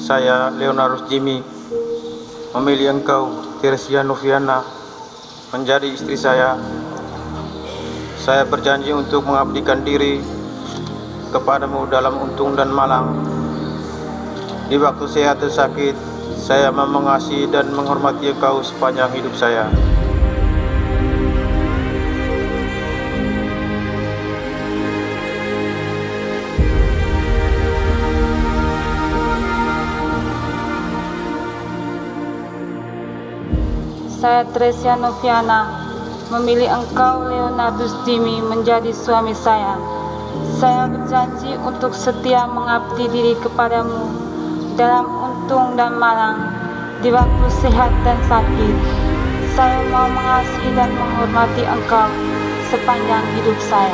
saya, Leonardus Jimmy, memilih engkau, Teresia Noviana, menjadi istri saya. Saya berjanji untuk mengabdikan diri kepadamu dalam untung dan malang. Di waktu sehat dan sakit, saya mengasihi dan menghormati engkau sepanjang hidup saya. Saya, Teresia Noviana, memilih engkau, Leonardus Jimmy, menjadi suami saya. Saya berjanji untuk setia mengabdi diri kepadamu dalam untung dan malang, di waktu sehat dan sakit. Saya mau mengasihi dan menghormati engkau sepanjang hidup saya.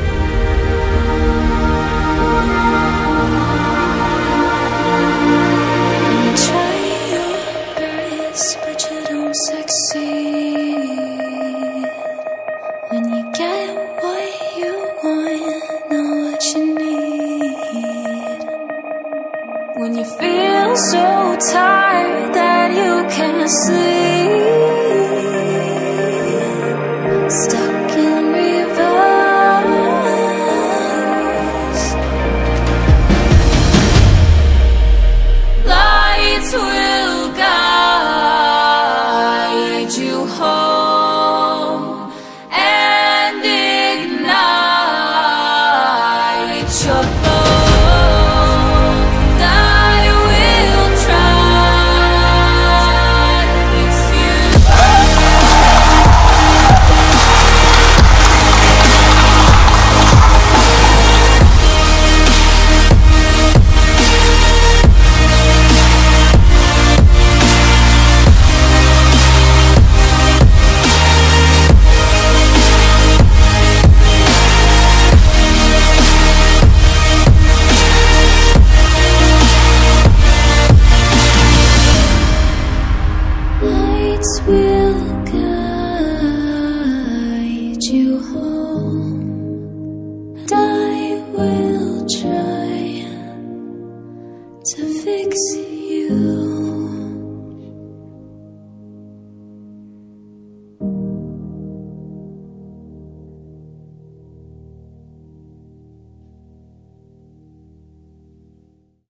When you get what you want, not what you need. When you feel so tired that you can't sleep.